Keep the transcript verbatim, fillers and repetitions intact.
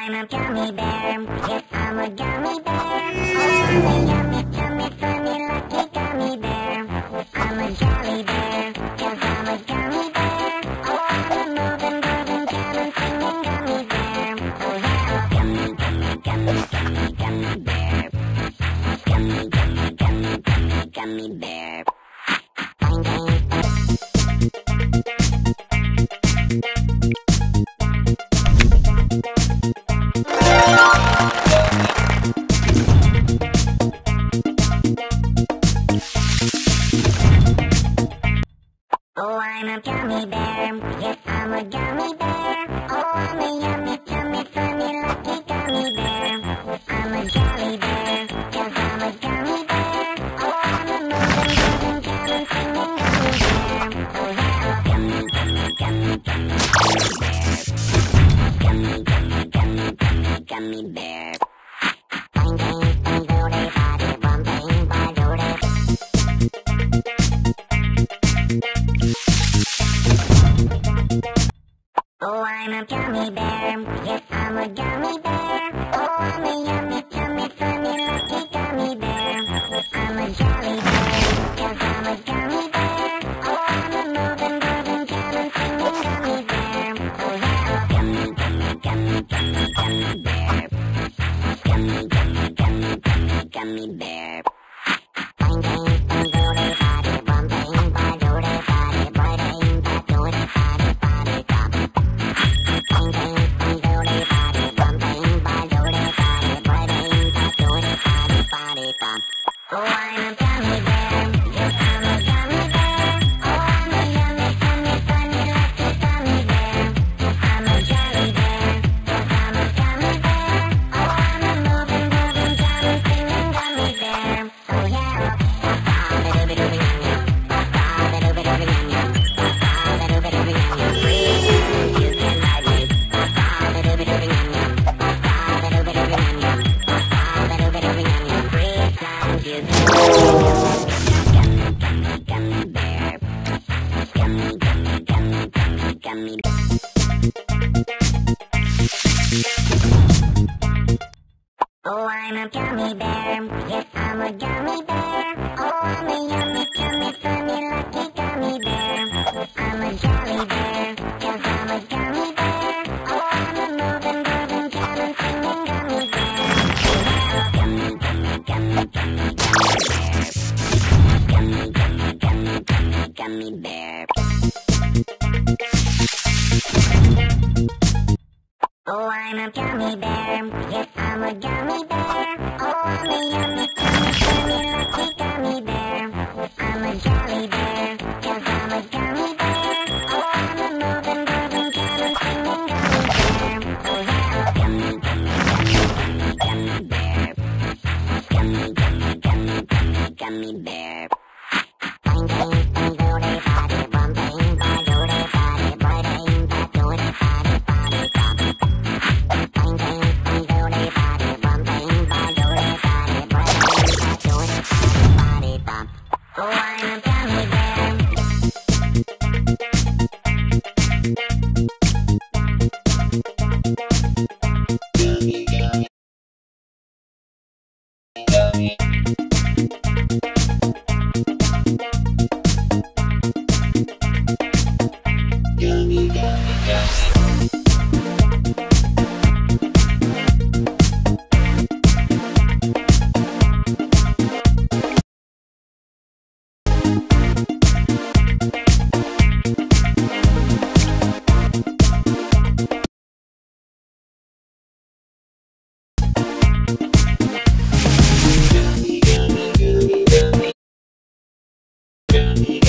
I'm a gummy bear. Yes, I'm a gummy bear. Oh, I'm a yummy, yummy, funny, lucky gummy bear. I'm a jolly bear, cause I'm a gummy bear. Oh, I'm a moving, grooving, jamming, singing gummy bear. Oh, yeah. Gummy, gummy, gummy, gummy, gummy bear. Gummy, gummy, gummy, gummy, gummy bear. Bang, bang, bang. Oh, I'm a gummy bear. Yes, I'm a gummy bear. Oh, I'm a yummy, yummy, funny, lucky gummy bear. I'm a jolly bear, cause I'm a gummy bear. Oh, I'm a moving, grooving, jamming, singing gummy bear. Oh, yeah. Gummy, gummy, gummy, gummy, gummy bear. Gummy, gummy, gummy, gummy, gummy bear. Bang, bang, bang, do-day, body, bum, bang, bang, do-day. Oh, I'm a gummy bear. Yes, I'm a gummy bear. Oh, I'm a yummy, yummy, funny, lucky gummy bear. I'm a jolly bear, cause I'm a gummy bear. Oh, I'm a moving, grooving, jamming, singing gummy bear. Oh, yeah. Gummy, gummy, gummy, gummy, gummy bear. Gummy, gummy, gummy, gummy, gummy bear. Bang, bang, bang, do-day, body, bum, bang, bang, do-day, body, boy, bang, bang, do-day, body, body, bum. Bang, bang, bang, do-day, body, bum, bang, bang, do-day, body, boy, bang, bang, do-day, body, body, bum. Oh, I'm a gummy bear. Yes, I'm a gummy bear. Oh, I'm a yummy, funny, funny, lucky gummy bear. I'm a jolly bear, cause I'm a gummy bear. Oh, I'm a moving, grooving, jamming, singing gummy bear. Oh, yeah. Ba-ba-ba-doo-ba-doo-ba-yum-yum. Ba-ba-ba-doo-ba-doo-ba-yum-yum. Ba-ba-ba-doo-ba-doo-ba-yum-yum. Breathe, you can ride me. Ba-ba-ba-doo-ba-doo-ba-yum-yum. Ba-ba-ba-doo-ba-doo-ba-yum-yum. Ba-ba-ba-doo-ba-doo-ba-yum-yum. Breathe, sound you can gummy, gummy, gummy bear. Gummy, gummy, gummy, gummy, gummy. Oh, I'm a gummy bear. Yes, I'm a gummy bear. Oh, I'm a yummy, yummy, funny, lucky gummy bear. I'm a jolly bear, cause I'm a gummy bear. Oh, I'm a moving, grooving, jamming, singing gummy bear. Oh, yeah. Gummy, gummy, gummy, gummy, gummy bear. Gummy, gummy, gummy, gummy, gummy bear. Oh, I'm a gummy bear. Yes, I'm a gummy bear. Oh, I'm a yummy, yummy, funny, lucky gummy bear. I'm a jolly bear, cause I'm a gummy bear. Oh, I'm a moving, grooving, jamming, singing gummy bear. Oh, yeah. Gummy, gummy, gummy, gummy, gummy bear. Gummy, gummy, gummy, gummy, gummy bear. Bang, bang, bang, do-day, body, bum, bang, bang, do-day, body, boy, bang, bang, do-day, body, body, bum. Bang, bang, bang, do-day, body, bum, bang, bang, do-day, body, boy, bang, bang, do-day, body, body, bum. Oh, I'm a gummy bear. Gummy, gummy, gummy. Gummy, gummy, gummy. Gummy, gummy, gummy, gummy. Gummy.